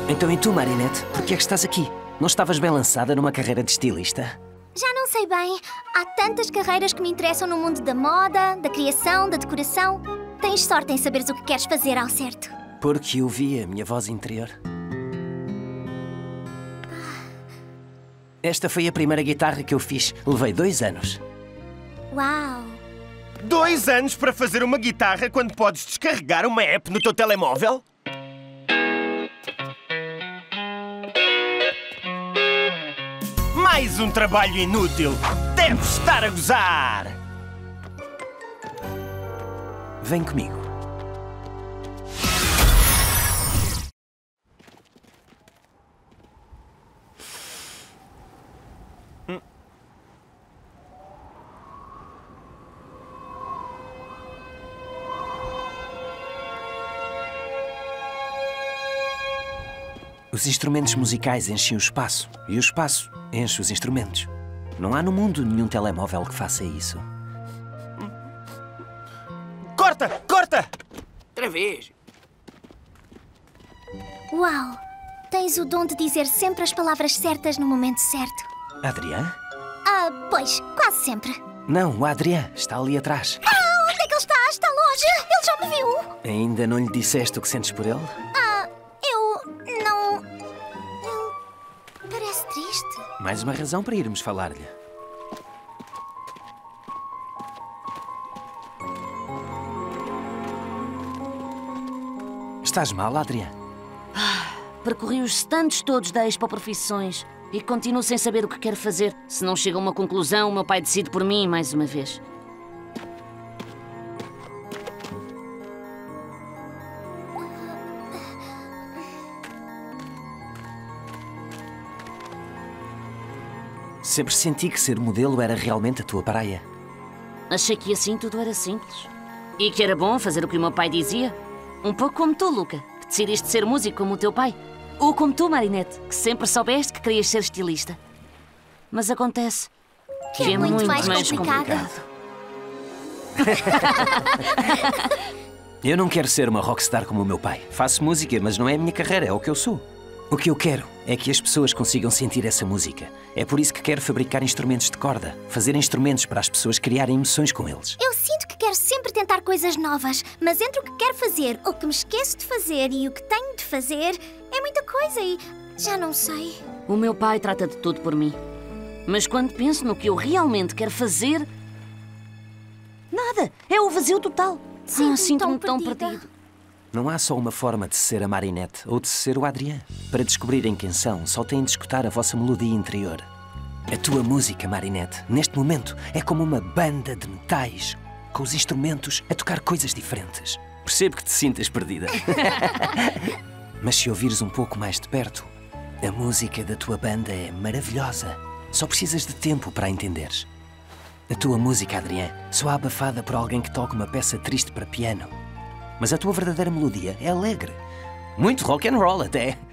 Então e tu, Marinette? Por que é que estás aqui? Não estavas bem lançada numa carreira de estilista? Já não sei bem. Há tantas carreiras que me interessam no mundo da moda, da criação, da decoração. Tens sorte em saberes o que queres fazer ao certo. Porque eu vi a minha voz interior. Esta foi a primeira guitarra que eu fiz. Levei 2 anos. Uau! 2 anos para fazer uma guitarra quando podes descarregar uma app no teu telemóvel? Mais um trabalho inútil! Deves estar a gozar! Vem comigo. Os instrumentos musicais enchem o espaço e o espaço enche os instrumentos. Não há no mundo nenhum telemóvel que faça isso. Corta! Corta! Outra vez. Uau! Tens o dom de dizer sempre as palavras certas no momento certo. Adrien? Pois, quase sempre. Não, o Adrien está ali atrás. Onde é que ele está? Está longe? Ele já me viu. Ainda não lhe disseste o que sentes por ele? Eu não... Ele parece triste. Mais uma razão para irmos falar-lhe. Estás mal, Adrien? Percorri os stands todos da Expo Profissões e continuo sem saber o que quero fazer. Se não chego a uma conclusão, o meu pai decide por mim mais uma vez. Sempre senti que ser modelo era realmente a tua praia. Achei que assim tudo era simples. E que era bom fazer o que o meu pai dizia. Um pouco como tu, Luca, que decidiste ser músico como o teu pai. Ou como tu, Marinette, que sempre soubeste que querias ser estilista. Mas acontece Que é muito mais complicado. Eu não quero ser uma rockstar como o meu pai. Faço música, mas não é a minha carreira, é o que eu sou. O que eu quero é que as pessoas consigam sentir essa música. É por isso que quero fabricar instrumentos de corda. Fazer instrumentos para as pessoas criarem emoções com eles. Eu sinto que quero sempre tentar coisas novas, mas entre o que quero fazer, o que me esqueço de fazer e o que tenho de fazer, é muita coisa e já não sei. O meu pai trata de tudo por mim. Mas quando penso no que eu realmente quero fazer... Nada! É o vazio total. Sinto-me tão perdido. Não há só uma forma de ser a Marinette ou de ser o Adrien. Para descobrirem quem são, só têm de escutar a vossa melodia interior. A tua música, Marinette, neste momento, é como uma banda de metais, com os instrumentos a tocar coisas diferentes. Percebo que te sintas perdida. Mas se ouvires um pouco mais de perto, a música da tua banda é maravilhosa. Só precisas de tempo para a entenderes. A tua música, Adrien, soa abafada por alguém que toca uma peça triste para piano. Mas a tua verdadeira melodia é alegre. Muito rock and roll até.